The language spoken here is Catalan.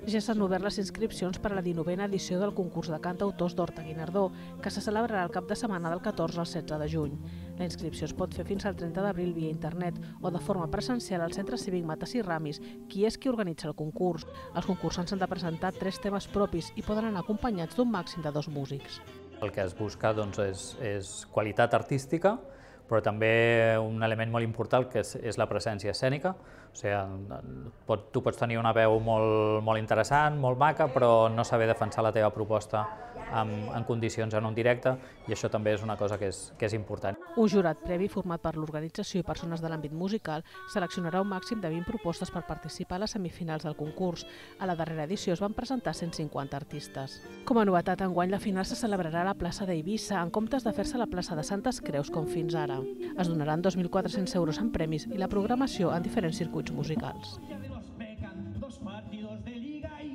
Ja s'han obert les inscripcions per a la 19a edició del concurs de cantautors d'Horta-Guinardó, que se celebrarà el cap de setmana del 14 al 16 de juny. La inscripció es pot fer fins al 30 d'abril via internet o de forma presencial al Centre Cívic Matasí Ramis, qui és qui organitza el concurs. Els concursants han de presentar 3 temes propis i poden anar acompanyats d'un màxim de 2 músics. El que es busca és qualitat artística, però també un element molt important que és la presència escènica. O sigui, tu pots tenir una veu molt interessant, molt maca, però no saber defensar la teva proposta en condicions en un directe, i això també és una cosa que és important. Un jurat previ format per l'organització i persones de l'àmbit musical seleccionarà un màxim de 20 propostes per participar a les semifinals del concurs. A la darrera edició es van presentar 150 artistes. Com a novetat, enguany la final se celebrarà a la plaça d'Eivissa, en comptes de fer-se a la plaça de Santes Creus, com fins ara. Es donaran 2.400 euros en premis i la programació en diferents circuits musicals.